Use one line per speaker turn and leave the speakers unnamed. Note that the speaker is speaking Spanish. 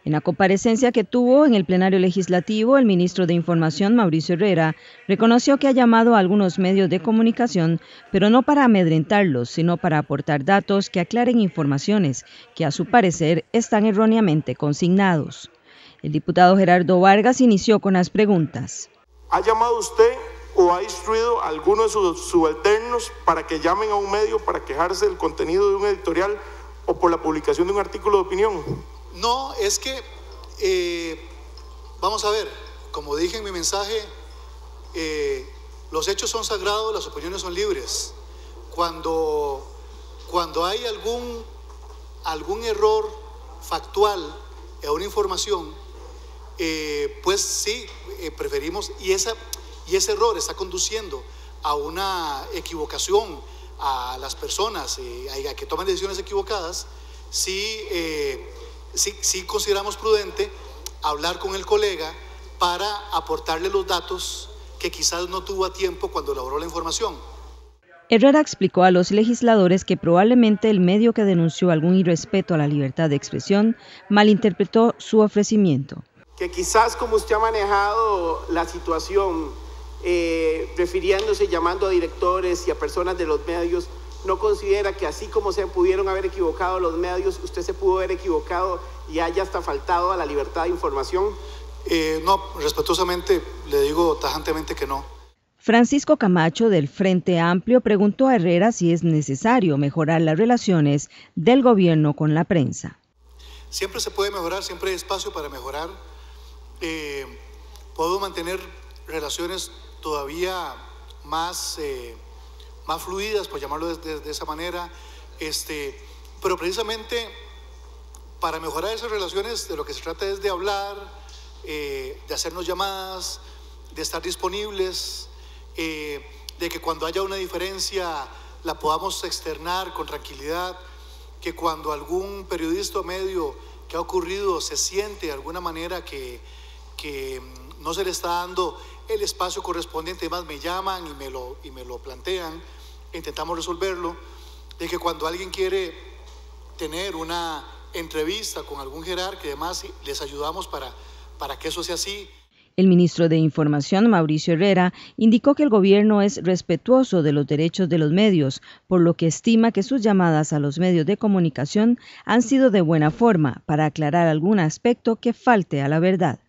En la comparecencia que tuvo en el plenario legislativo, el ministro de Información, Mauricio Herrera, reconoció que ha llamado a algunos medios de comunicación, pero no para amedrentarlos, sino para aportar datos que aclaren informaciones que, a su parecer, están erróneamente consignados. El diputado Gerardo Vargas inició con las preguntas.
¿Ha llamado usted o ha instruido a alguno de sus subalternos para que llamen a un medio para quejarse del contenido de un editorial o por la publicación de un artículo de opinión?
No, es que, vamos a ver, como dije en mi mensaje, los hechos son sagrados, las opiniones son libres. Cuando hay algún error factual en una información, pues sí, preferimos, y ese error está conduciendo a una equivocación a las personas, a que tomen decisiones equivocadas, sí consideramos prudente hablar con el colega para aportarle los datos que quizás no tuvo a tiempo cuando elaboró la información.
Herrera explicó a los legisladores que probablemente el medio que denunció algún irrespeto a la libertad de expresión malinterpretó su ofrecimiento.
Que quizás como usted ha manejado la situación, refiriéndose, llamando a directores y a personas de los medios, ¿no considera que así como se pudieron haber equivocado los medios, usted se pudo haber equivocado y haya hasta faltado a la libertad de información?
No, respetuosamente le digo tajantemente que no.
Francisco Camacho, del Frente Amplio, preguntó a Herrera si es necesario mejorar las relaciones del gobierno con la prensa.
Siempre se puede mejorar, siempre hay espacio para mejorar. Podemos mantener relaciones todavía más fluidas, por llamarlo de esa manera, pero precisamente para mejorar esas relaciones de lo que se trata es de hablar, de hacernos llamadas, de estar disponibles, de que cuando haya una diferencia la podamos externar con tranquilidad, que cuando algún periodista o medio que ha ocurrido se siente de alguna manera que no se le está dando el espacio correspondiente, además me llaman y me lo plantean, intentamos resolverlo, de que cuando alguien quiere tener una entrevista con algún jerarca y demás, les ayudamos para que eso sea así.
El ministro de Información, Mauricio Herrera, indicó que el gobierno es respetuoso de los derechos de los medios, por lo que estima que sus llamadas a los medios de comunicación han sido de buena forma para aclarar algún aspecto que falte a la verdad.